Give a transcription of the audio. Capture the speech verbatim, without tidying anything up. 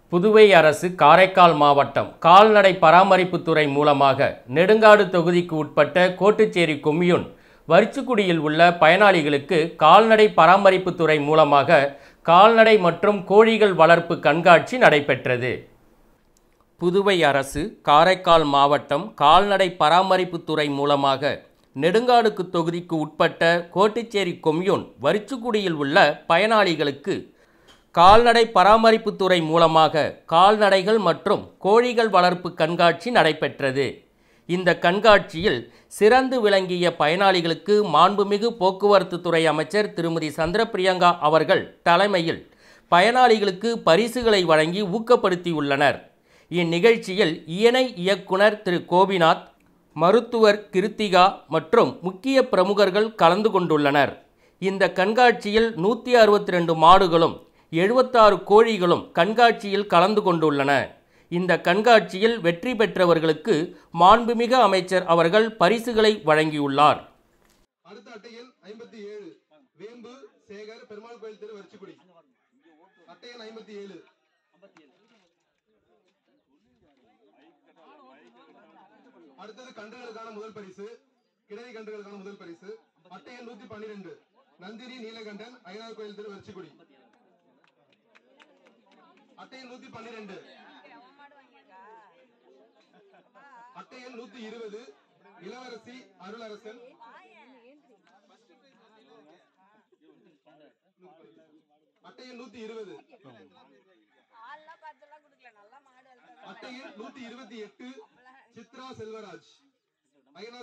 புதுவை அரசு காரைக்கால் மாவட்டம் கால்நடை பராமரிப்புத்துறை மூலமாக நெடுங்காடு தொகுதிக்கு உட்பட்ட கோட்டுச்சேரி கொம்யூன் வரிச்சுக்குடியில் உள்ள பயனாளிகளுக்கு கால்நடை பராமரிப்புத்துறை மூலமாக கால்நடை மற்றும் கோழிகள் வளர்ப்பு கண்காட்சி நடைபெற்றது. புதுவை அரசு காரைக்கால் மாவட்டம் கால்நடை பராமரிப்புத்துறை மூலமாக நெடுங்காடு தொகுதிக்கு உட்பட்ட கோட்டுச்சேரி கொம்யூன் வரிச்சுக்குடியில் உள்ள பயனாளிகளுக்கு கால்நடை பராமரிப்புத்துறை மூலமாக கால்நடைகள் மற்றும் கோழிகள் வளர்ப்பு கண்காட்சி நடைபெற்றது. இந்த கண்காட்சியில் சிறந்து விளங்கிய பயனாளிகளுக்கு மாண்புமிகு போக்குவரத்து துறை அமைச்சர் திருமதி சந்திரபிரியங்கா அவர்கள் தலைமையில் பயனாளிகளுக்கு பரிசுகளை வழங்கி ஊக்கப்படுத்தியுள்ளனர். இந்நிகழ்ச்சியில் இணை இயக்குனர் திரு கோபிநாத், மருத்துவர் கிருத்திகா மற்றும் முக்கிய பிரமுகர்கள் கலந்து கொண்டுள்ளனர். இந்த கண்காட்சியில் நூற்றி அறுபத்தி ரெண்டு மாடுகளும் எழுபத்தாறு கோழிகளும் கண்காட்சியில் கலந்து கொண்டுள்ளன. இந்த கண்காட்சியில் வெற்றி பெற்றவர்களுக்கு மாண்புமிகு அமைச்சர் அவர்கள் பரிசுகளை வழங்கியுள்ளார். அடுத்த அட்டையில் ஐம்பத்தி ஏழு வேம்பு சேகர் பெருமாள் கோயில் தெரு வரிச்சுக்குடி. அட்டையில் ஐம்பத்தி ஏழு. அடுத்தது கன்றுகளுக்கான முதல் பரிசு, கிடரி கன்றுகளுக்கான முதல் பரிசு. அட்டையில் நூத்தி பன்னிரண்டு நந்தினி நீலகண்டன் ஐநாறு கோயில் தெரு வரிச்சுக்குடி. அட்டையில் நூத்தி பன்னிரண்டு. அட்டையில் நூத்தி இருபது இளவரசி அருளரசன். அட்டையில் நூத்தி இருபது. அட்டையில் நூத்தி இருபத்தி எட்டு சித்ரா செல்வராஜ்.